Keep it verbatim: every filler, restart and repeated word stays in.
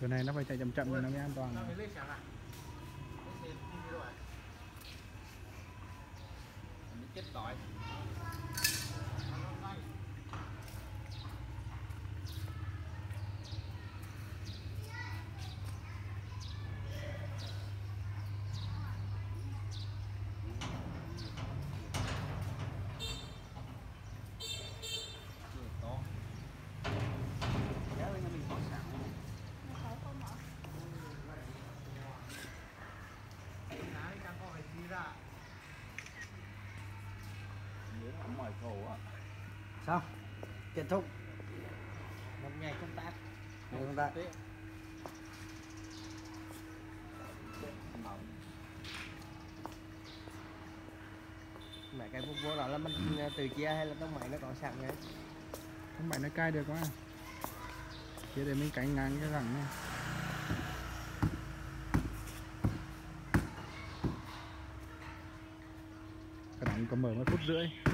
Cái này nó phải chạy chậm chậm thì nó mới an toàn. Chết rồi. Xong kết thúc Một ngày công tác. ngày công tác. Mẹ cái phục vụ đó là mình tự chia hay là tông máy nó có sẵn đấy? Không phải nó cai được quá. Chia để mình cánh ngang cái rẳng này. Cái đóng có mở một phút rưỡi.